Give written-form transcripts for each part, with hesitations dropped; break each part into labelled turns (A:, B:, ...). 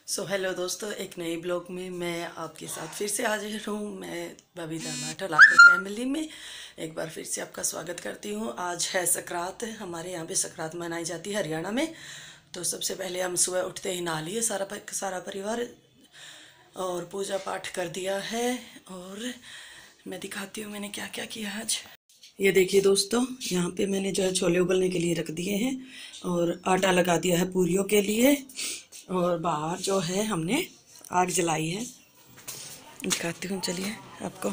A: Hello दोस्तों, एक नए ब्लॉग में मैं आपके साथ फिर से हाजिर हूँ। मैं बबीता लाकर फैमिली में एक बार फिर से आपका स्वागत करती हूँ। आज है संक्रांत। हमारे यहाँ पे संक्रांत मनाई जाती है हरियाणा में। तो सबसे पहले हम सुबह उठते ही नहा लिए सारा परिवार और पूजा पाठ कर दिया है। और मैं दिखाती हूँ मैंने क्या क्या किया आज। ये देखिए दोस्तों, यहाँ पे मैंने जो है छोले उबलने के लिए रख दिए हैं और आटा लगा दिया है पूरियों के लिए। और बाहर जो है हमने आग जलाई है, दिखाती हूँ चलिए आपको।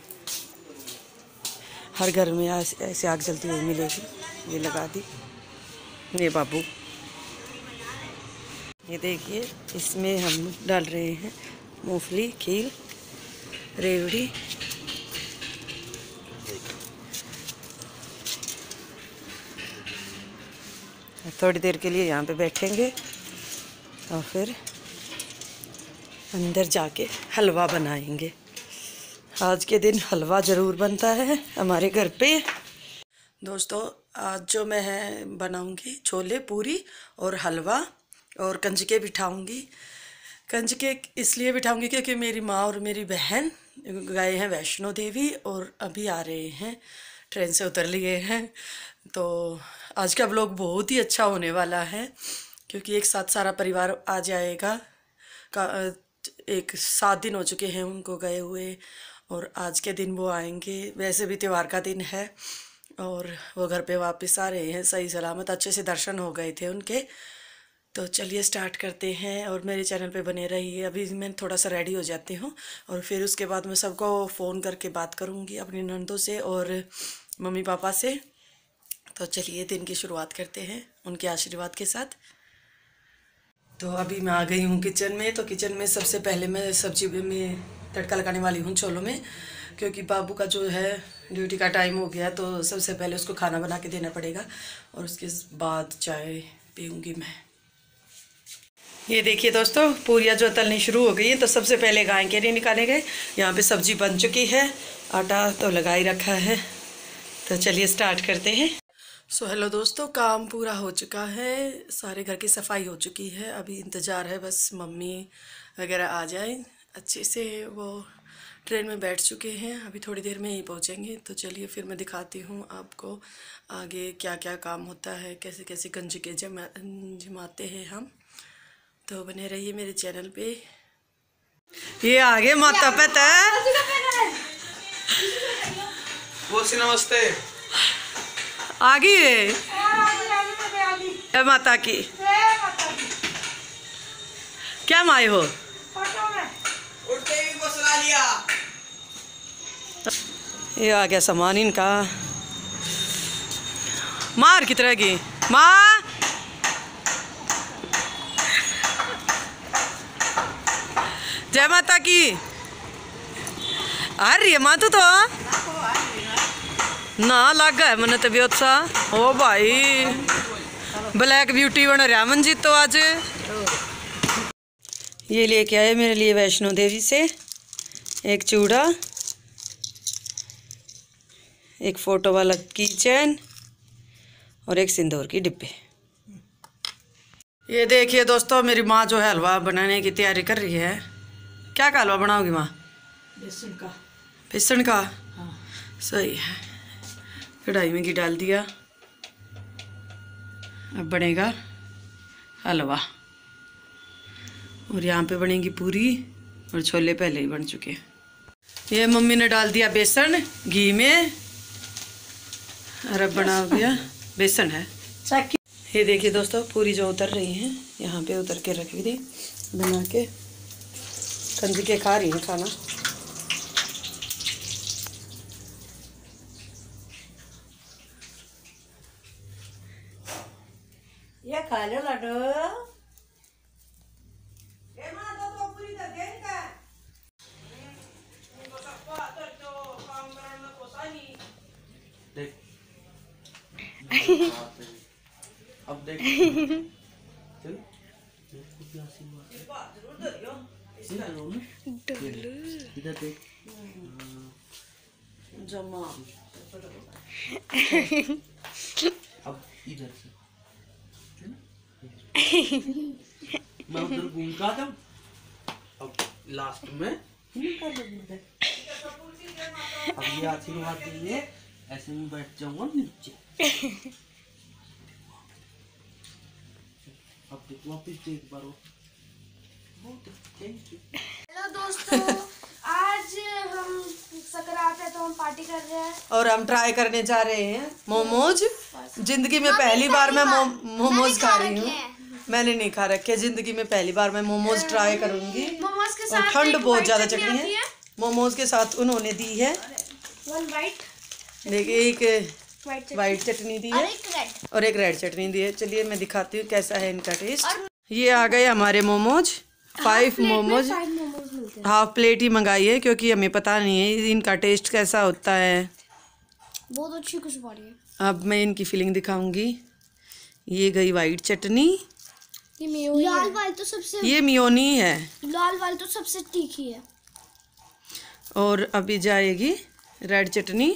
A: हर घर में ऐसे आग जलती हुई मिलेगी। ये लगा दी ये बाबू। ये देखिए, इसमें हम डाल रहे हैं मूंगफली, खीर, रेवड़ी। थोड़ी देर के लिए यहाँ पे बैठेंगे और फिर अंदर जाके हलवा बनाएंगे। आज के दिन हलवा ज़रूर बनता है हमारे घर पे। दोस्तों, आज जो मैं है बनाऊंगी छोले पूरी और हलवा और कंजके बिठाऊंगी। कंजके इसलिए बिठाऊंगी क्योंकि मेरी माँ और मेरी बहन गए हैं वैष्णो देवी और अभी आ रहे हैं, ट्रेन से उतर लिए हैं। तो आज का व्लॉग बहुत ही अच्छा होने वाला है क्योंकि एक साथ सारा परिवार आ जाएगा। एक 7 दिन हो चुके हैं उनको गए हुए और आज के दिन वो आएंगे। वैसे भी त्यौहार का दिन है और वो घर पे वापस आ रहे हैं सही सलामत। अच्छे से दर्शन हो गए थे उनके। तो चलिए स्टार्ट करते हैं और मेरे चैनल पे बने रहिए। अभी मैं थोड़ा सा रेडी हो जाती हूँ और फिर उसके बाद मैं सबको फ़ोन करके बात करूँगी, अपनी ननदों से और मम्मी पापा से। तो चलिए दिन की शुरुआत करते हैं उनके आशीर्वाद के साथ। तो अभी मैं आ गई हूँ किचन में। तो किचन में सबसे पहले मैं सब्जी में तड़का लगाने वाली हूँ छोलों में, क्योंकि बाबू का जो है ड्यूटी का टाइम हो गया। तो सबसे पहले उसको खाना बना के देना पड़ेगा और उसके बाद चाय पीऊँगी मैं। ये देखिए दोस्तों, पूरियाँ जो तलनी शुरू हो गई है। तो सबसे पहले गाय के लिए निकाले गए। यहाँ पे सब्जी बन चुकी है, आटा तो लगा ही रखा है। तो चलिए स्टार्ट करते हैं। हेलो दोस्तों, काम पूरा हो चुका है, सारे घर की सफाई हो चुकी है। अभी इंतज़ार है बस मम्मी वगैरह आ जाए अच्छे से। वो ट्रेन में बैठ चुके हैं, अभी थोड़ी देर में ही पहुंचेंगे। तो चलिए फिर मैं दिखाती हूँ आपको आगे क्या क्या काम होता है, कैसे कैसे कंजके जमाते हैं हम। तो बने रहिए मेरे चैनल पे। ये आगे माता पिता
B: नमस्ते
A: आ गई है। जय माता की। क्या माए हो?
B: उठते ही को सुना लिया।
A: ये आ गया सामान इनका। मार की तरह की माँ। जय माता की। आ रही है माँ तू तो ना लग है मन तबीयत सा। ओ भाई ब्लैक ब्यूटी बन रहा मंजीत तो आज। ये लेके आए मेरे लिए वैष्णो देवी से एक चूड़ा, एक फोटो वाला की चैन और एक सिंदूर की डिब्बे। ये देखिए दोस्तों, मेरी माँ जो है हलवा बनाने की तैयारी कर रही है। क्या का हलवा बनाओगी माँ? बेसन का। बेसन का? हाँ। सही है। कढ़ाई में घी डाल दिया, अब बनेगा हलवा। और यहाँ पे बनेगी पूरी और छोले पहले ही बन चुके हैं। ये मम्मी ने डाल दिया बेसन घी में और अब बना गया बेसन है। ये देखिए दोस्तों, पूरी जो उतर रही है यहाँ पे उतर के रख दी बना के। कंजके खा रही है खाना। ये खा लो लाडो।
B: देख अब देख चल इधर देख
A: जमा।
B: अब इधर से मैं उधर घूम का था। अब लास्ट में अब ये आशीर्वाद दीजिए, ऐसे में बैठ जाऊंगा नीचे। अब देखो वापिस एक बार थैंक यू।
C: हेलो दोस्तों, आज हम संक्रांत है तो हम पार्टी कर रहे हैं
A: और हम ट्राई करने जा रहे हैं मोमोज। जिंदगी में पहली बार मैं मोमोज खा रही हूँ। मैंने नहीं खा रखे, जिंदगी में पहली बार मैं मोमोज ट्राई करूंगी।
C: मोमोज के
A: और
C: साथ
A: ठंड बहुत ज्यादा चटनी है। मोमोज के साथ उन्होंने दी है,
C: वन वाइट
A: देखिए, एक वाइट चटनी दी है और एक रेड चटनी दी है। चलिए मैं दिखाती हूँ कैसा है इनका टेस्ट। ये आ गए हमारे मोमोज, 5 मोमोज। हाफ प्लेट ही मंगाई है क्योंकि हमें पता नहीं है इनका टेस्ट कैसा होता है।
C: बहुत अच्छी खुशबू आ रही है।
A: अब मैं इनकी फीलिंग दिखाऊंगी। ये गई वाइट चटनी,
C: ये लाल वाली तो सबसे,
A: ये मियोनी है,
C: लाल वाली तो सबसे तीखी है।
A: और अभी जाएगी रेड चटनी।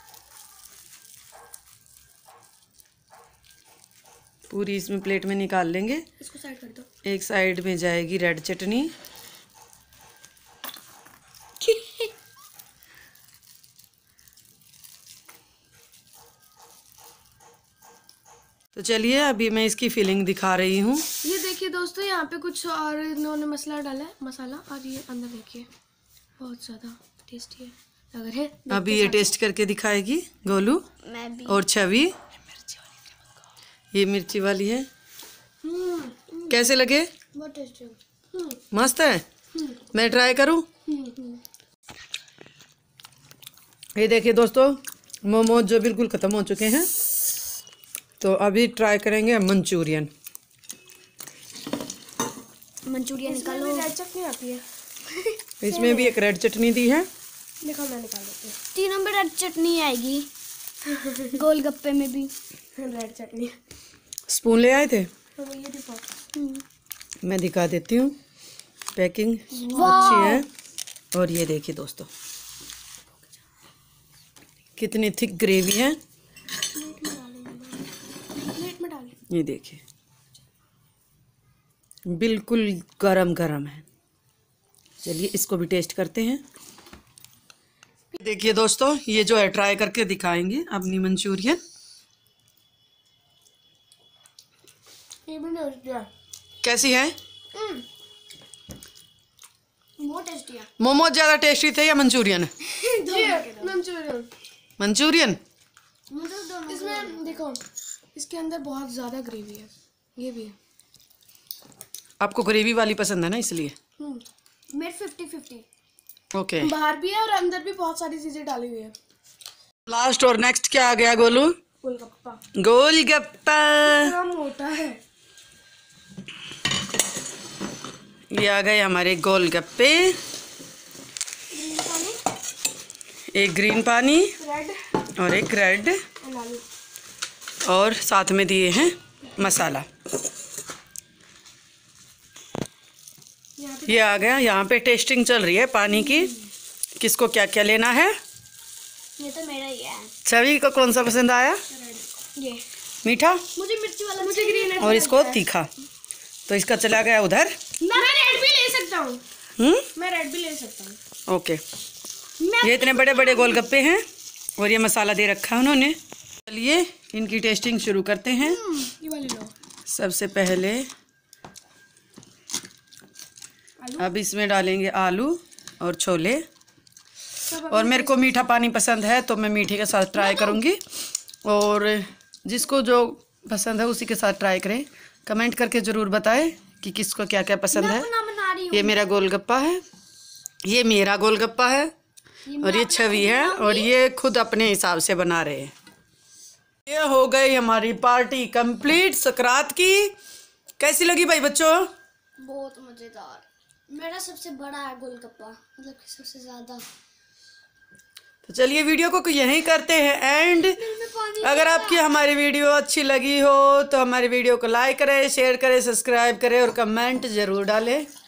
A: पूरी इसमें प्लेट में निकाल लेंगे।
C: इसको साइड कर दो।
A: एक साइड में जाएगी रेड चटनी। तो चलिए अभी मैं इसकी फीलिंग दिखा रही हूँ।
C: ये देखिए दोस्तों, यहाँ पे कुछ और इन्होंने मसाला डाला है, मसाला, और ये अंदर देखिए बहुत ज्यादा टेस्टी है अगर है।
A: अभी ये टेस्ट करके दिखाएगी गोलू
C: मैं भी।
A: और छवि। ये मिर्ची वाली है। कैसे लगे?
C: बहुत टेस्टी।
A: मस्त है। मैं ट्राई करूँ? ये देखिए दोस्तों, मोमोज जो बिल्कुल ख़त्म हो चुके हैं, तो अभी ट्राई करेंगे मंचूरियन।
C: मंचूरियन निकालो। रेड चटनी आती है
A: इसमें भी एक रेड चटनी दी है।
C: देखो मैं निकाल लेती हूँ। तीनों में रेड चटनी आएगी। गोलगप्पे में भी रेड चटनी।
A: स्पून ले आए थे?
C: तो ये देखो,
A: मैं दिखा देती हूँ। पैकिंग अच्छी है। और ये देखिए दोस्तों कितनी थिक ग्रेवी है।
C: प्लेट में डालें।
A: ये देखिए बिल्कुल गरम गरम है। चलिए इसको भी टेस्ट करते हैं। देखिए दोस्तों, ये जो है ट्राई करके दिखाएंगे अपनी मंचूरियन।
C: ये भी टेस्टी है।
A: कैसी है?
C: बहुत टेस्टी है।
A: मोमोज ज्यादा टेस्टी थे या मंचूरियन?
C: मंचूरियन।
A: मंचूरियन
C: इसमें देखो, इसके अंदर बहुत ज्यादा ग्रेवी है। ये भी है।
A: आपको ग्रेवी वाली पसंद है ना, इसलिए।
C: मेरे 50-50
A: ओके।
C: बाहर भी है और अंदर भी बहुत सारी चीजें डाली हुई है।
A: लास्ट और नेक्स्ट क्या आ गया गोलू?
C: गोलगप्पा।
A: गोलगप्पा।
C: इतना मोटा है।
A: ये आ गए हमारे गोलगप्पे।
C: ग्रीन पानी,
A: एक ग्रीन पानी
C: रेड
A: और एक रेड,
C: एंड आलू।
A: और साथ में दिए हैं मसाला। ये आ गया। यहाँ पे टेस्टिंग चल रही है पानी की, किसको क्या क्या लेना है।
C: ये तो मेरा ही है।
A: छवि को कौन सा पसंद आया?
C: ये
A: मीठा,
C: मुझे मिर्ची वाला, मुझे ग्रीन
A: और इसको तीखा। तो इसका चला गया उधर।
C: मैं रेड भी ले सकता हूँ। मैं रेड भी ले सकता हूँ।
A: ओके। ये इतने बड़े बड़े गोलगप्पे हैं और ये मसाला दे रखा है उन्होंने। चलिए इनकी टेस्टिंग शुरू करते हैं।
C: ये वाली लो।
A: सबसे पहले अब इसमें डालेंगे आलू और छोले। और मेरे को मीठा पानी पसंद है तो मैं मीठे के साथ ट्राई करूँगी, और जिसको जो पसंद है उसी के साथ ट्राई करें। कमेंट करके ज़रूर बताएं कि किसको क्या क्या पसंद है। ये मेरा गोलगप्पा है, ये मेरा गोलगप्पा है, और ये छवि है, और ये खुद अपने हिसाब से बना रहे हैं। ये हो गई हमारी पार्टी कंप्लीट संक्रांत की। कैसी लगी भाई बच्चों?
C: बहुत मजेदार। मेरा सबसे बड़ा है गोलगप्पा, मतलब कि सबसे ज्यादा।
A: तो चलिए वीडियो को यहीं करते हैं एंड। अगर आपकी हमारी वीडियो अच्छी लगी हो तो हमारी वीडियो को लाइक करें, शेयर करें, सब्सक्राइब करें और कमेंट ज़रूर डालें।